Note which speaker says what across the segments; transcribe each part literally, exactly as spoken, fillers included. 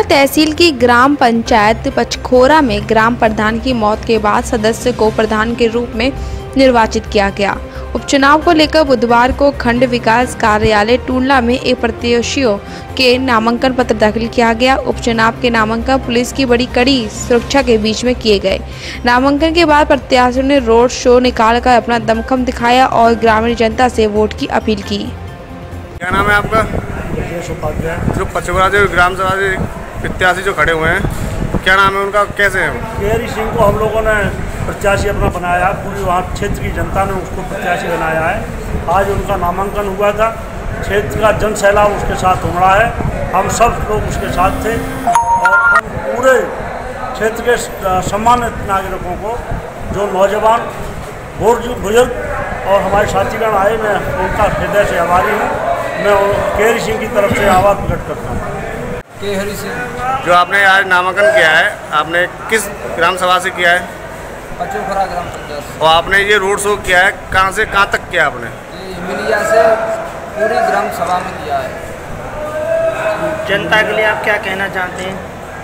Speaker 1: तहसील की ग्राम पंचायत पचखोरा में ग्राम प्रधान की मौत के बाद सदस्य को प्रधान के रूप में निर्वाचित किया गया। उपचुनाव को लेकर बुधवार को खंड विकास कार्यालय टूंडला में एक प्रत्याशियों के नामांकन पत्र दाखिल किया गया। उपचुनाव के नामांकन पुलिस की बड़ी कड़ी सुरक्षा के बीच में किए गए। नामांकन के बाद प्रत्याशियों ने रोड शो निकालकर अपना दमखम दिखाया और ग्रामीण जनता से वोट की अपील की।
Speaker 2: क्या नाम है आपका? जो पचखोरा जो ग्राम सभा से प्रत्याशी जो खड़े हुए हैं, क्या नाम है उनका, कैसे है?
Speaker 3: केहरी सिंह को हम लोगों ने प्रत्याशी अपना बनाया है। पूरी वहाँ क्षेत्र की जनता ने उसको प्रत्याशी बनाया है। आज उनका नामांकन हुआ था। क्षेत्र का जन सैलाब उसके साथ उमड़ा है। हम सब लोग उसके साथ थे और हम पूरे क्षेत्र के सम्मानित नागरिकों को, जो नौजवान बुजुर्ग और हमारे साथीगण आए, मैं उनका हृदय से आभारी हूँ। मैं केहरी सिंह की तरफ से आभार प्रकट करता हूँ।
Speaker 4: केहरी सिंह
Speaker 2: जो आपने आज नामांकन किया है, आपने किस ग्राम सभा से किया है?
Speaker 4: पचखोरा ग्राम पंचायत।
Speaker 2: और आपने ये रोड शो किया है, कहाँ से कहाँ तक किया आपने?
Speaker 4: ये मिलिया से पूरी ग्राम सभा में किया है।
Speaker 5: जनता के लिए आप क्या कहना चाहते हैं?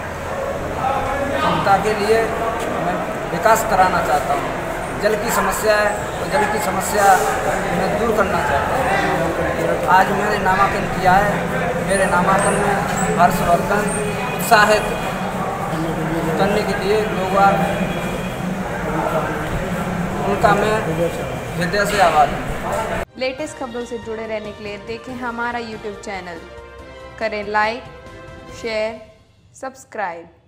Speaker 4: जनता के लिए मैं विकास कराना चाहता हूँ। जल की समस्या है तो जल की समस्या मैं दूर करना चाहता हूँ। आज मैंने नामांकन किया है। मेरे नामांकन में हर्षवर्धन उत्साहित करने के लिए लोग, उनका मैं हृदय से आभार हूँ।
Speaker 1: लेटेस्ट खबरों से जुड़े रहने के लिए देखें हमारा यूट्यूब चैनल, करें लाइक, शेयर, सब्सक्राइब।